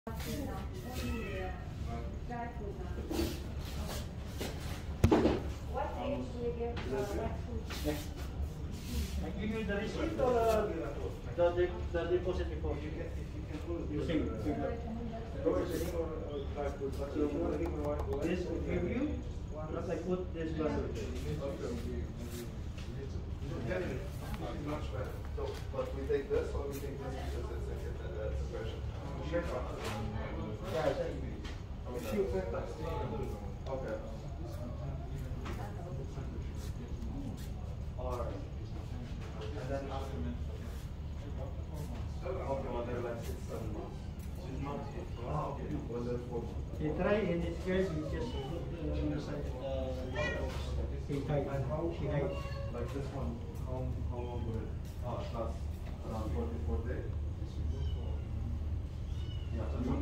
What age do you give what food? I give you the receipt or the deposit before? You can sing. This will give you, once I put this glass. Much better. So, but we take this or we take this because it's a question. Okay. Alright. And then after okay, well, they're like 6-7 months. 6 months? Oh, okay. Well, then 4 months. You try in this case, you just put on the side he hide. Like this one, how long would it? Oh, it lasts around 44 days. Yeah, so